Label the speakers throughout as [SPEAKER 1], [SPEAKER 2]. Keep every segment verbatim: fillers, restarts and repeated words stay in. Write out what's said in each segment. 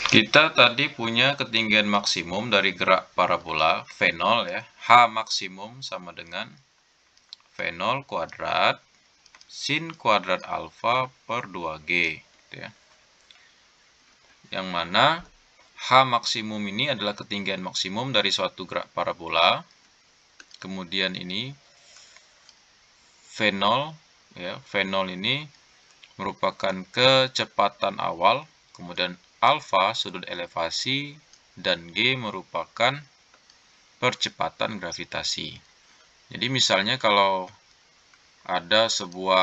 [SPEAKER 1] Kita tadi punya ketinggian maksimum dari gerak parabola V nol ya. H maksimum sama dengan V nol kuadrat sin kuadrat alfa per dua G. Gitu ya. Yang mana H maksimum ini adalah ketinggian maksimum dari suatu gerak parabola. Kemudian ini V nol ya. V nol ini merupakan kecepatan awal. Kemudian alfa sudut elevasi dan G merupakan percepatan gravitasi. Jadi misalnya kalau ada sebuah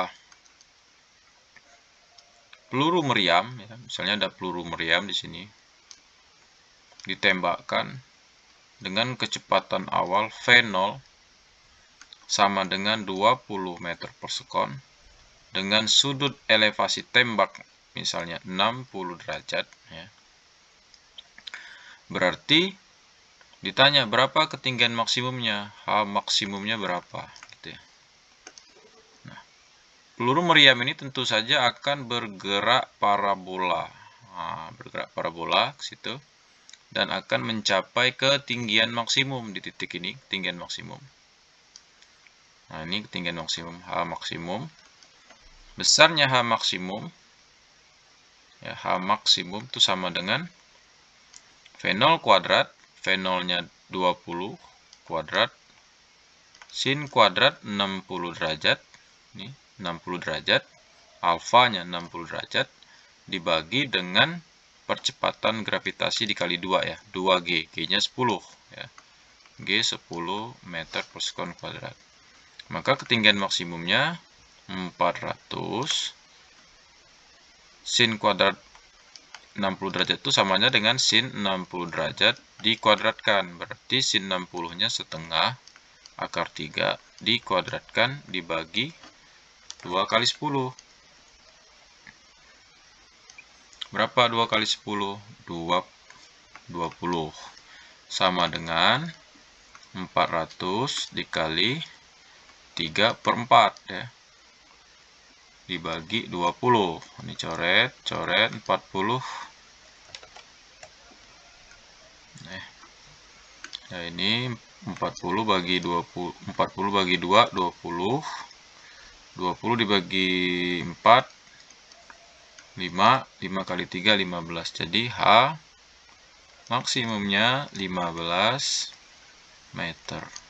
[SPEAKER 1] peluru meriam, ya, misalnya ada peluru meriam di sini, ditembakkan dengan kecepatan awal V nol sama dengan dua puluh meter per sekon, dengan sudut elevasi tembak misalnya enam puluh derajat, ya. Berarti ditanya berapa ketinggian maksimumnya, H maksimumnya berapa, gitu ya. Nah, peluru meriam ini tentu saja akan bergerak parabola, nah, bergerak parabola ke situ, dan akan mencapai ketinggian maksimum di titik ini, ketinggian maksimum. Nah, ini ketinggian maksimum, H maksimum. Besarnya H maksimum, ya, H maksimum itu sama dengan V nol kuadrat, V nol-nya dua puluh kuadrat, sin kuadrat enam puluh derajat, ini enam puluh derajat, alfanya enam puluh derajat, dibagi dengan percepatan gravitasi dikali dua ya, dua G, G-nya sepuluh ya. G sepuluh meter per sekon kuadrat. Maka ketinggian maksimumnya empat ratus sin kuadrat enam puluh derajat itu samanya dengan sin enam puluh derajat dikuadratkan. Berarti sin enam puluh-nya setengah akar tiga dikuadratkan dibagi dua kali sepuluh. Berapa dua kali sepuluh? dua puluh. Sama dengan empat ratus dikali tiga per empat ya. Dibagi dua puluh. Ini coret, coret empat puluh. Nah, nah ini empat puluh bagi dua puluh, empat puluh bagi dua, dua puluh. dua puluh dibagi empat, lima, lima kali tiga, lima belas. Jadi H maksimumnya lima belas meter.